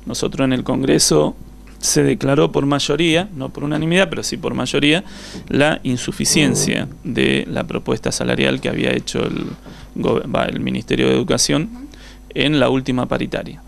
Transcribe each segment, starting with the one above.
nosotros en el Congreso se declaró por mayoría, no por unanimidad, pero sí por mayoría, la insuficiencia de la propuesta salarial que había hecho el Ministerio de Educación en la última paritaria.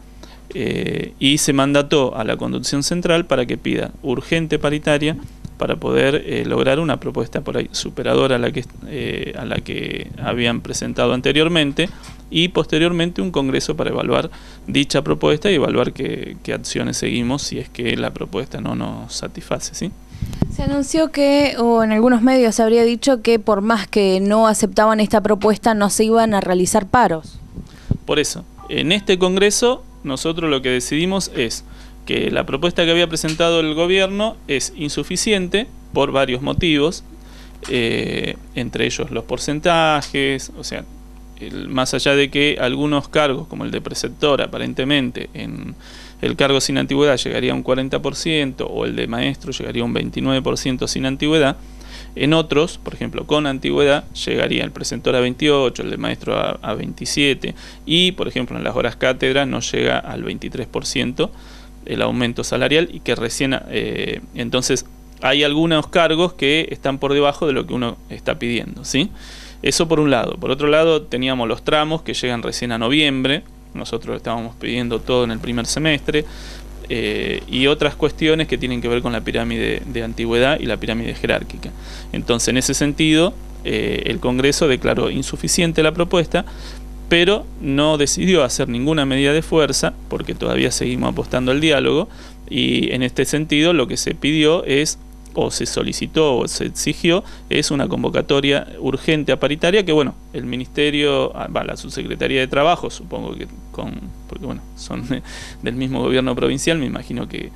Y se mandató a la conducción central para que pida urgente paritaria para poder lograr una propuesta por ahí superadora a la que habían presentado anteriormente, y posteriormente un congreso para evaluar dicha propuesta y evaluar qué acciones seguimos si es que la propuesta no nos satisface, ¿sí? Se anunció que, o en algunos medios se habría dicho que por más que no aceptaban esta propuesta no se iban a realizar paros. Por eso, en este congreso nosotros lo que decidimos es que la propuesta que había presentado el gobierno es insuficiente por varios motivos, entre ellos los porcentajes, o sea, más allá de que algunos cargos, como el de preceptor, aparentemente en el cargo sin antigüedad llegaría a un 40%, o el de maestro llegaría a un 29% sin antigüedad, en otros, por ejemplo, con antigüedad, llegaría el preceptor a 28, el de maestro a 27, y, por ejemplo, en las horas cátedra no llega al 23% el aumento salarial, y que recién, entonces, hay algunos cargos que están por debajo de lo que uno está pidiendo, ¿sí? Eso por un lado. Por otro lado, teníamos los tramos que llegan recién a noviembre. Nosotros estábamos pidiendo todo en el primer semestre. Y otras cuestiones que tienen que ver con la pirámide de antigüedad y la pirámide jerárquica. Entonces, en ese sentido, el Congreso declaró insuficiente la propuesta, pero no decidió hacer ninguna medida de fuerza, porque todavía seguimos apostando al diálogo, y en este sentido lo que se pidió es, o se solicitó o se exigió, es una convocatoria urgente a paritaria que, bueno, el Ministerio, la Subsecretaría de Trabajo, supongo que porque bueno, son del mismo gobierno provincial, me imagino que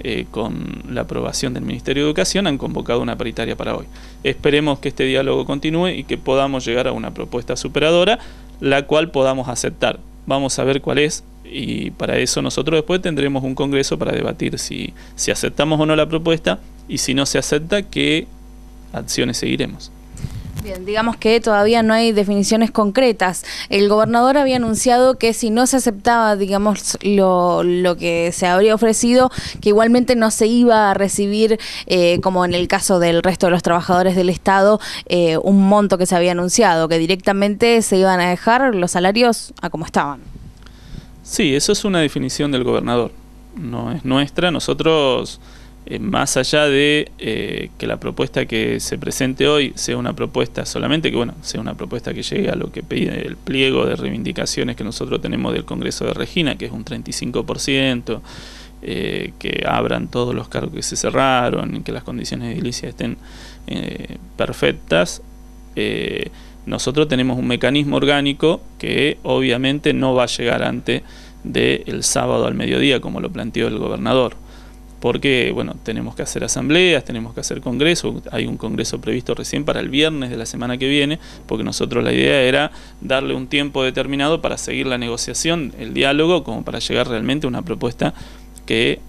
con la aprobación del Ministerio de Educación han convocado una paritaria para hoy. Esperemos que este diálogo continúe y que podamos llegar a una propuesta superadora, la cual podamos aceptar. Vamos a ver cuál es, y para eso nosotros después tendremos un congreso para debatir si aceptamos o no la propuesta, y si no se acepta, qué acciones seguiremos. Bien, digamos que todavía no hay definiciones concretas. El gobernador había anunciado que si no se aceptaba, digamos, lo que se habría ofrecido, que igualmente no se iba a recibir, como en el caso del resto de los trabajadores del Estado, un monto que se había anunciado, que directamente se iban a dejar los salarios a como estaban. Sí, eso es una definición del gobernador, no es nuestra. Nosotros, más allá de que la propuesta que se presente hoy sea una propuesta solamente, que bueno, sea una propuesta que llegue a lo que pide el pliego de reivindicaciones que nosotros tenemos del Congreso de Regina, que es un 35%, que abran todos los cargos que se cerraron, que las condiciones edilicias estén perfectas. Nosotros tenemos un mecanismo orgánico que obviamente no va a llegar antes del sábado al mediodía, como lo planteó el gobernador, porque bueno, tenemos que hacer asambleas, tenemos que hacer congresos. Hay un congreso previsto recién para el viernes de la semana que viene, porque nosotros la idea era darle un tiempo determinado para seguir la negociación, el diálogo, como para llegar realmente a una propuesta que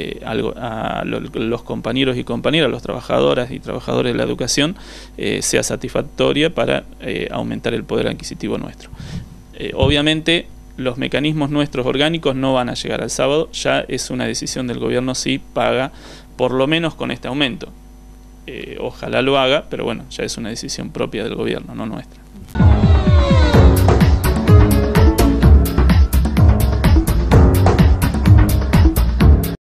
a los compañeros y compañeras, los trabajadoras y trabajadores de la educación, sea satisfactoria para aumentar el poder adquisitivo nuestro. Obviamente, los mecanismos nuestros orgánicos no van a llegar al sábado, ya es una decisión del gobierno si paga, por lo menos con este aumento. Ojalá lo haga, pero bueno, ya es una decisión propia del gobierno, no nuestra.